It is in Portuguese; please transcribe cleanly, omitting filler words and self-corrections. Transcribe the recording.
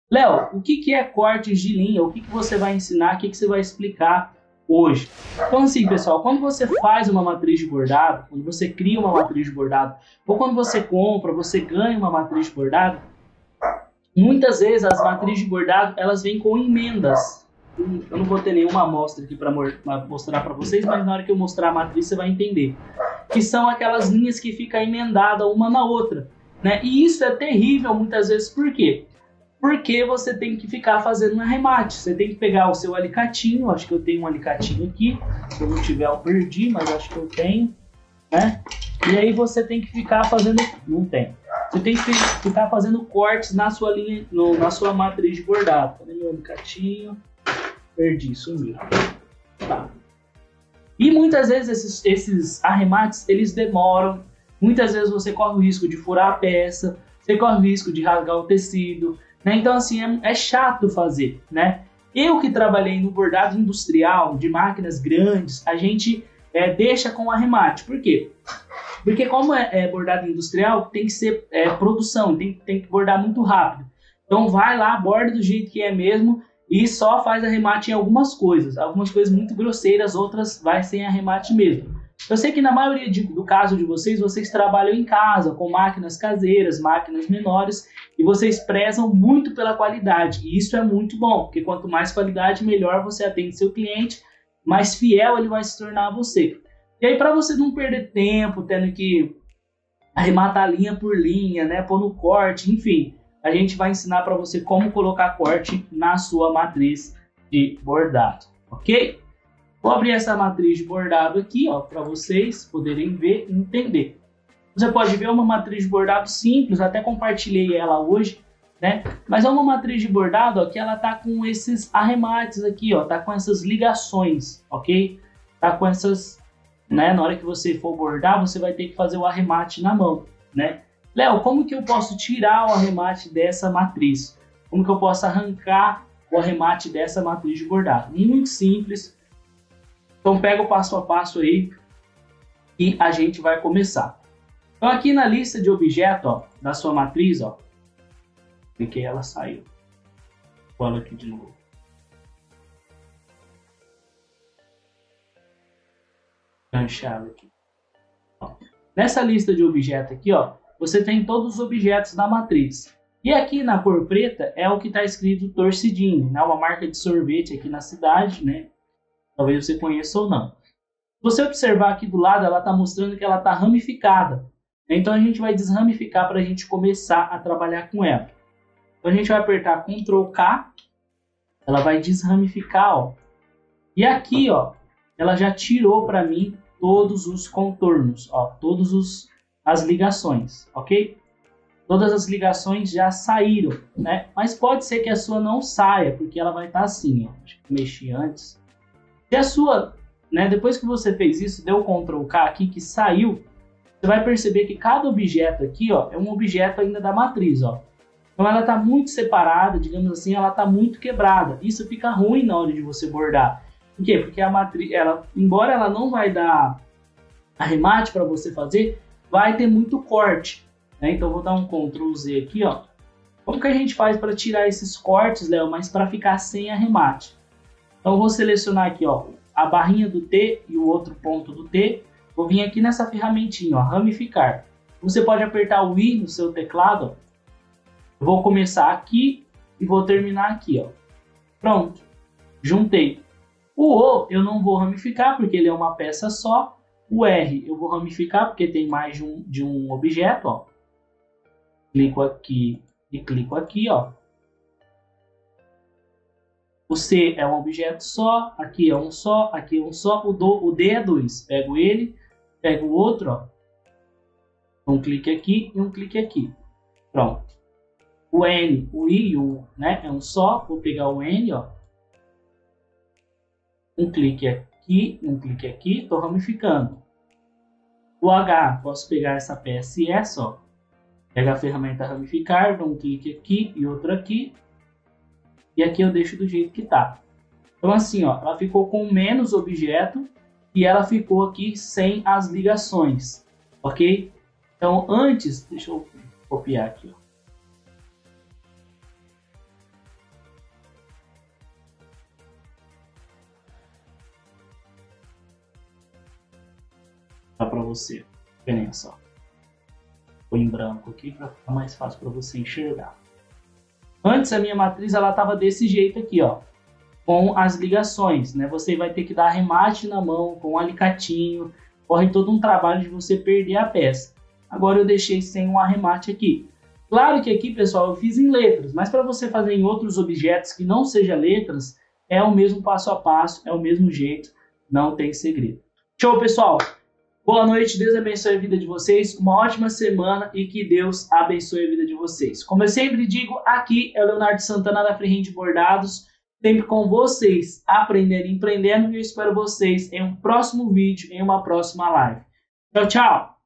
Léo, o que é cortes de linha? O que você vai ensinar? O que você vai explicar hoje? Então, assim, pessoal, quando você faz uma matriz de bordado, quando você cria uma matriz de bordado, ou quando você compra, você ganha uma matriz de bordado, muitas vezes as matrizes de bordado, elas vêm com emendas. Eu não vou ter nenhuma amostra aqui para mostrar para vocês, mas na hora que eu mostrar a matriz você vai entender. Que são aquelas linhas que ficam emendadas uma na outra, né? E isso é terrível muitas vezes, por quê? Porque você tem que ficar fazendo um arremate. Você tem que pegar o seu alicatinho, acho que eu tenho um alicatinho aqui, se eu não tiver eu perdi, mas acho que eu tenho, né? E aí você tem que ficar fazendo, não tem. Você tem que ficar fazendo cortes na sua linha, na sua matriz de bordado. Cadê meu alicatinho? Perdi, sumiu. Tá. E muitas vezes esses arremates, eles demoram. Muitas vezes você corre o risco de furar a peça, você corre o risco de rasgar o tecido, né? Então, assim, é chato fazer, né? Eu que trabalhei no bordado industrial, de máquinas grandes, a gente deixa com arremate. Por quê? Porque como é bordado industrial, tem que ser produção, tem que bordar muito rápido. Então vai lá, borda do jeito que é mesmo e só faz arremate em algumas coisas muito grosseiras, outras vai sem arremate mesmo. Eu sei que na maioria do caso de vocês trabalham em casa, com máquinas caseiras, máquinas menores, e vocês prezam muito pela qualidade, e isso é muito bom, porque quanto mais qualidade, melhor você atende seu cliente, mais fiel ele vai se tornar a você. E aí, para você não perder tempo, tendo que arrematar linha por linha, né, pôr no corte, enfim, a gente vai ensinar para você como colocar corte na sua matriz de bordado, ok? Vou abrir essa matriz de bordado aqui, ó, para vocês poderem ver e entender. Você pode ver uma matriz de bordado simples, até compartilhei ela hoje, né? Mas é uma matriz de bordado, ó, que ela tá com esses arremates aqui, ó, tá com essas ligações, ok? Tá com essas, né? Na hora que você for bordar, você vai ter que fazer o arremate na mão, né? Léo, como que eu posso tirar o arremate dessa matriz? Como que eu posso arrancar o arremate dessa matriz de bordado? Muito simples. Então pega o passo a passo aí e a gente vai começar. Então aqui na lista de objeto, ó, da sua matriz, ó, cliquei, ela saiu. Vou aqui de novo. Ganchado aqui. Ó. Nessa lista de objeto aqui, ó, você tem todos os objetos da matriz. E aqui na cor preta é o que está escrito Torcidinho, né? Uma marca de sorvete aqui na cidade, né? Talvez você conheça ou não. Se você observar aqui do lado, ela está mostrando que ela está ramificada. Então a gente vai desramificar para a gente começar a trabalhar com ela. Então a gente vai apertar Ctrl K, ela vai desramificar, ó. E aqui, ó, ela já tirou para mim todos os contornos, ó, as ligações, ok? Todas as ligações já saíram, né? Mas pode ser que a sua não saia, porque ela vai estar assim, ó. Deixa eu mexer antes. Se a sua, né, depois que você fez isso, deu Ctrl K aqui que saiu, você vai perceber que cada objeto aqui, ó, é um objeto ainda da matriz, ó. Então ela está muito separada, digamos assim, ela está muito quebrada. Isso fica ruim na hora de você bordar. Por quê? Porque a matriz, embora ela não vai dar arremate para você fazer, vai ter muito corte, né? Então vou dar um Ctrl Z aqui, ó. Como que a gente faz para tirar esses cortes, Léo, mas para ficar sem arremate? Então eu vou selecionar aqui, ó, a barrinha do T e o outro ponto do T. Vou vir aqui nessa ferramentinha, ó, ramificar. Você pode apertar o I no seu teclado, ó. Eu vou começar aqui e vou terminar aqui, ó. Pronto, juntei. O O eu não vou ramificar porque ele é uma peça só. O R eu vou ramificar porque tem mais de um objeto, ó. Clico aqui e clico aqui, ó. O C é um objeto só, aqui é um só, aqui é um só, o D é 2. Pego ele, pego o outro, ó. Um clique aqui e um clique aqui. Pronto. O N, o I e o U, né, é um só. Vou pegar o N, ó. Um clique aqui, estou ramificando. O H, posso pegar essa peça e essa, ó. Pega a ferramenta ramificar, dou um clique aqui e outro aqui. E aqui eu deixo do jeito que tá. Então assim, ó, ela ficou com menos objeto e ela ficou aqui sem as ligações, ok? Então antes, deixa eu copiar aqui, ó. Dá para você. Diferença, ó. Põe em branco aqui para ficar mais fácil para você enxergar. Antes a minha matriz ela estava desse jeito aqui, ó, com as ligações, né? Você vai ter que dar arremate na mão com um alicatinho, corre todo um trabalho de você perder a peça. Agora eu deixei sem um arremate aqui. Claro que aqui, pessoal, eu fiz em letras, mas para você fazer em outros objetos que não seja letras, é o mesmo passo a passo, é o mesmo jeito, não tem segredo. Show, pessoal! Boa noite, Deus abençoe a vida de vocês, uma ótima semana e que Deus abençoe a vida de vocês. Como eu sempre digo, aqui é o Leonardo Santana da Freehand Bordados, sempre com vocês, aprendendo e empreendendo, e eu espero vocês em um próximo vídeo, em uma próxima live. Tchau, tchau!